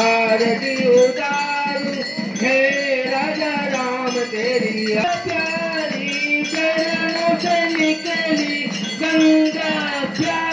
आरती उतारू हे राजा राम तेरी प्यारी चरणों से निकली गंगा प्यारी।